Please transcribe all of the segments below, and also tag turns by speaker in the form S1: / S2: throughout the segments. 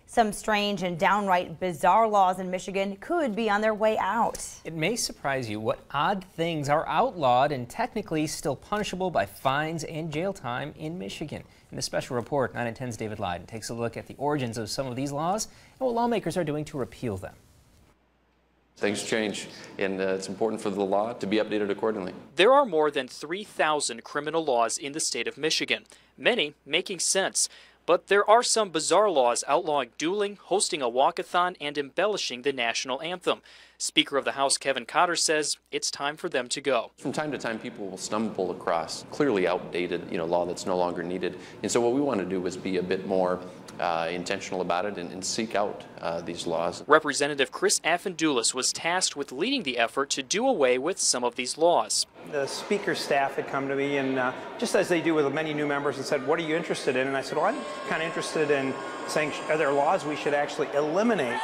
S1: Some strange and downright bizarre laws in Michigan could be on their way out.
S2: It may surprise you what odd things are outlawed and technically still punishable by fines and jail time in Michigan. In this special report, 9 on 10's David Lyden takes a look at the origins of some of these laws and what lawmakers are doing to repeal them.
S3: Things change, and it's important for the law to be updated accordingly.
S4: There are more than 3,000 criminal laws in the state of Michigan, many making sense. But there are some bizarre laws outlawing dueling, hosting a walkathon, and embellishing the national anthem. Speaker of the House Kevin Cotter says it's time for them to go.
S3: From time to time, people will stumble across clearly outdated, law that's no longer needed. And so what we want to do is be a bit more intentional about it and seek out these laws.
S4: Representative Chris Affendoulis was tasked with leading the effort to do away with some of these laws.
S5: The Speaker's staff had come to me and just as they do with many new members and said, what are you interested in? And I said, well, I'm kind of interested in saying, are there laws we should actually eliminate?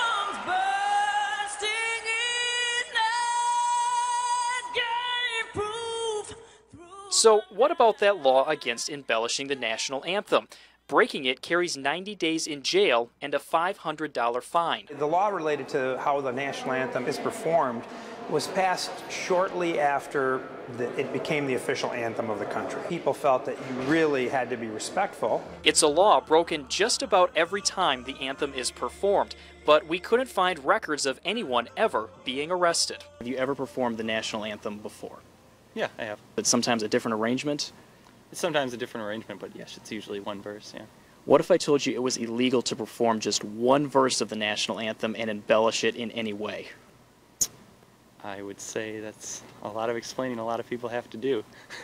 S4: So what about that law against embellishing the national anthem? Breaking it carries 90 days in jail and a $500 fine.
S5: The law related to how the national anthem is performed was passed shortly after it became the official anthem of the country. People felt that you really had to be respectful.
S4: It's a law broken just about every time the anthem is performed, but we couldn't find records of anyone ever being arrested. Have you ever performed the national anthem before?
S6: Yeah, I have.
S4: It's sometimes a different arrangement?
S6: It's sometimes a different arrangement, but yes, it's usually one verse, yeah.
S4: What if I told you it was illegal to perform just one verse of the national anthem and embellish it in any way?
S6: I would say that's a lot of explaining a lot of people have to do.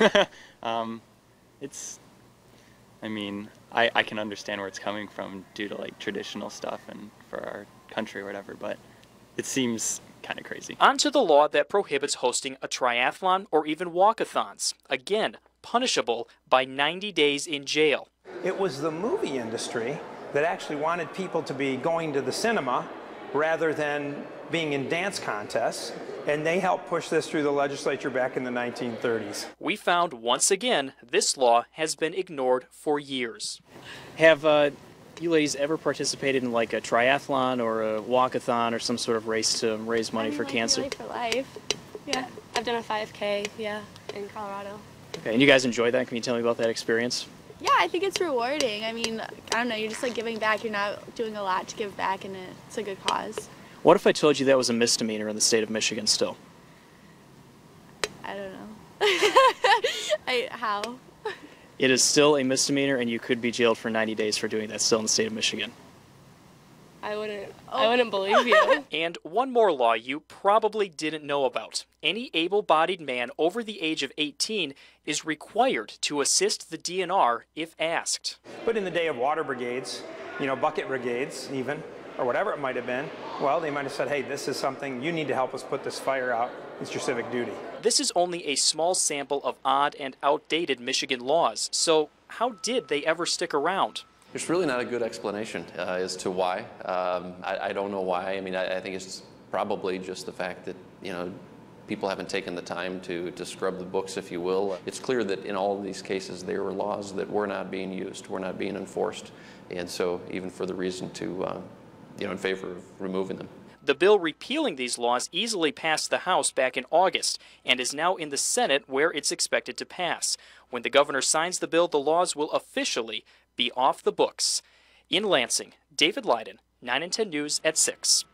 S6: I can understand where it's coming from due to like traditional stuff and for our country or whatever, but it seems kind of crazy.
S4: On to the law that prohibits hosting a triathlon or even walkathons. Again, punishable by 90 days in jail.
S5: It was the movie industry that actually wanted people to be going to the cinema rather than being in dance contests, and they helped push this through the legislature back in the 1930s.
S4: We found once again this law has been ignored for years. Have you ladies ever participated in like a triathlon or a walkathon or some sort of race to raise money for cancer?
S7: Relay for Life. Yeah, I've done a 5K, in Colorado.
S4: Okay, and you guys enjoy that? Can you tell me about that experience?
S7: Yeah, I think it's rewarding. I mean, I don't know, you're just like giving back. You're not doing a lot to give back, and it's a good cause.
S4: What if I told you that was a misdemeanor in the state of Michigan still?
S7: I don't know. How?
S4: It is still a misdemeanor, and you could be jailed for 90 days for doing that still in the state of Michigan.
S7: I wouldn't believe you.
S4: And one more law you probably didn't know about. Any able-bodied man over the age of 18 is required to assist the DNR if asked.
S5: But in the day of water brigades, bucket brigades even, or whatever it might have been, well, they might have said, hey, this is something, you need to help us put this fire out. It's your civic duty.
S4: This is only a small sample of odd and outdated Michigan laws. So how did they ever stick around?
S3: There's really not a good explanation as to why. I don't know why. I mean, I think it's probably just the fact that, people haven't taken the time to scrub the books, if you will. It's clear that in all of these cases, there were laws that were not being used, were not being enforced. And so even for the reason to, in favor of removing them.
S4: The bill repealing these laws easily passed the House back in August and is now in the Senate where it's expected to pass. When the governor signs the bill, the laws will officially be off the books. In Lansing, David Lyden, 9 on 10 News at 6.